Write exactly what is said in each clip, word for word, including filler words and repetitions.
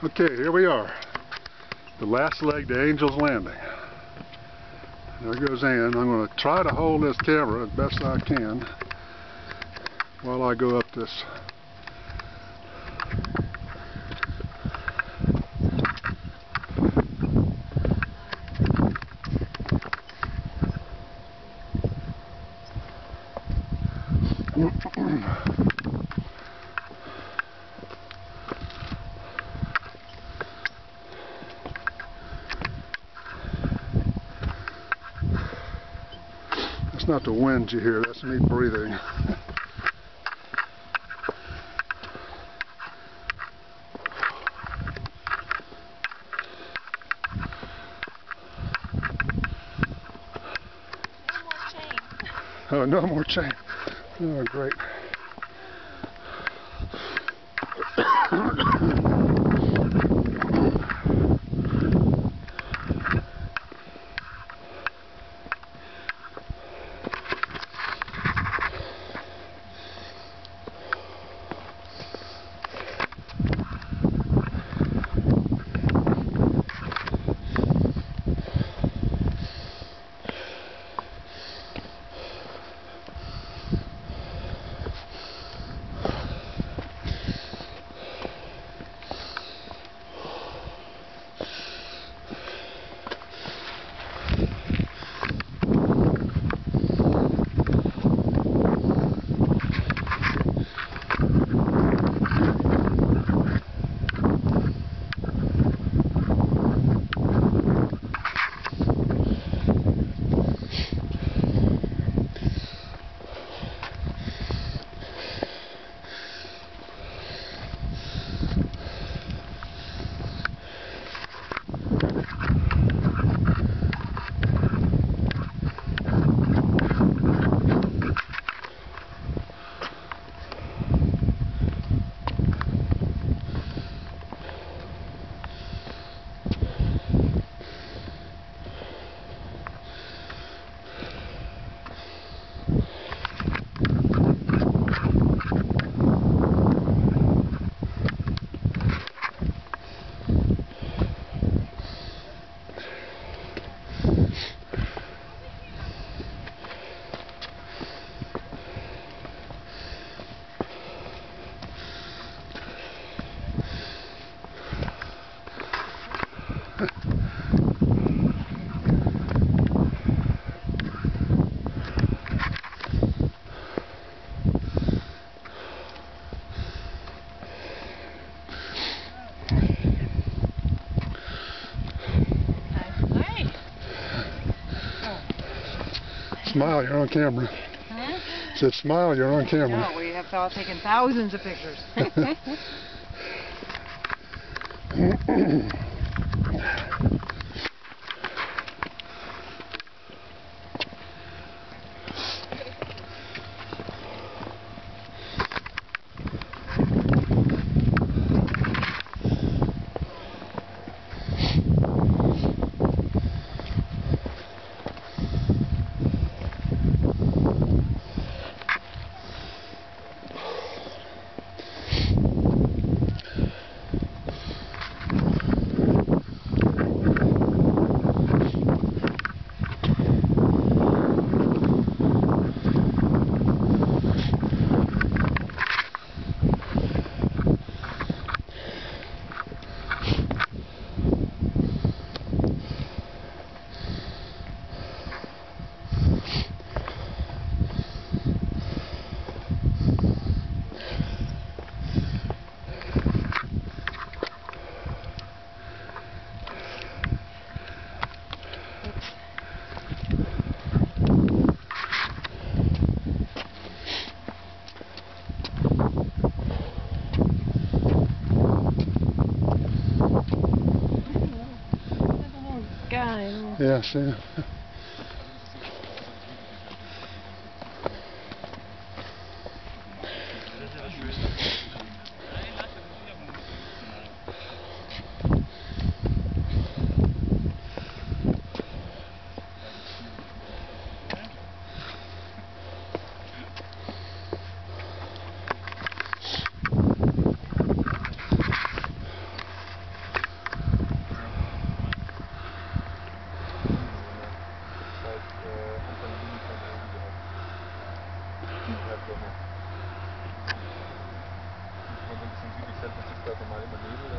Okay, here we are. The last leg to Angel's Landing. There goes Ann. I'm going to try to hold this camera as best I can while I go up this. That's not the wind you hear, that's me breathing. Oh, no more chain. Oh, great. Smile, you're on camera. Huh? Said smile, you're on camera. No, we have all taken thousands of pictures. Guy. Yeah, see.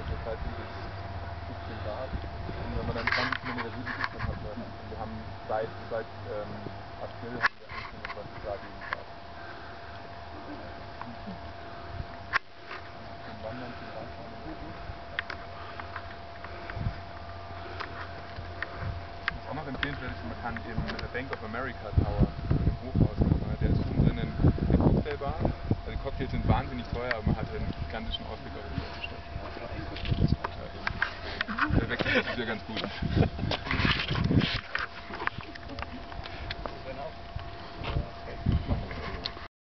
dreißig bis fünfzehn Grad. Und wenn man dann zwanzig Kilometer südlich ist, dann hat man, wir haben seit, seit ähm, April haben wir eigentlich fünfundzwanzig Grad jeden Tag. Zum Wandern, zum Radfahren und so. Was auch noch empfehlenswert ist, man kann im Bank of America Tower, im Hochhaus, der ist unten drin eine Cocktailbar. Also die Cocktails sind wahnsinnig teuer, aber man hat einen gigantischen Ausblick auf die ganze Stadt. Ja, der Wechsel ist ja ganz gut.